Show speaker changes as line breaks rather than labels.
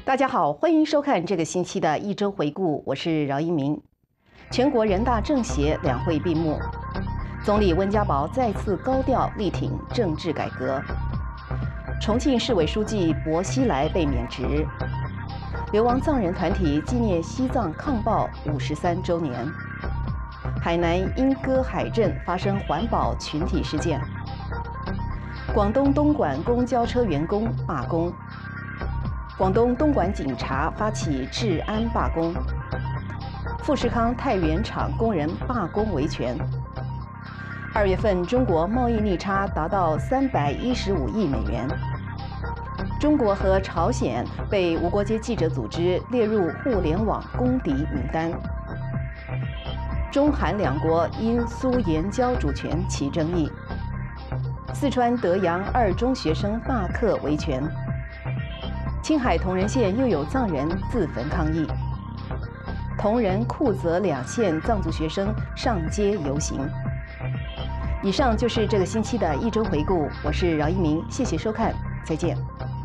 大家好，欢迎收看这个星期的一周回顾，我是饶一鸣。全国人大政协两会闭幕，总理温家宝再次高调力挺政治改革。重庆市委书记薄熙来被免职。流亡藏人团体纪念西藏抗暴53周年。海南莺歌海镇发生环保群体事件。广东东莞公交车员工罢工。广东东莞警察发起治安罢工。富士康太原厂工人罢工维权。2月份中国贸易逆差达到315亿美元。中国和朝鲜被无国界记者组织列入互联网公敌名单。中韩两国因苏延胶主权起争议。四川德阳2中学生罢课维权。青海铜仁县又有藏人自焚抗议。铜仁、库泽2县藏族学生上街游行。以上就是这个星期的一周回顾，我是饶一鸣，谢谢收看，再见。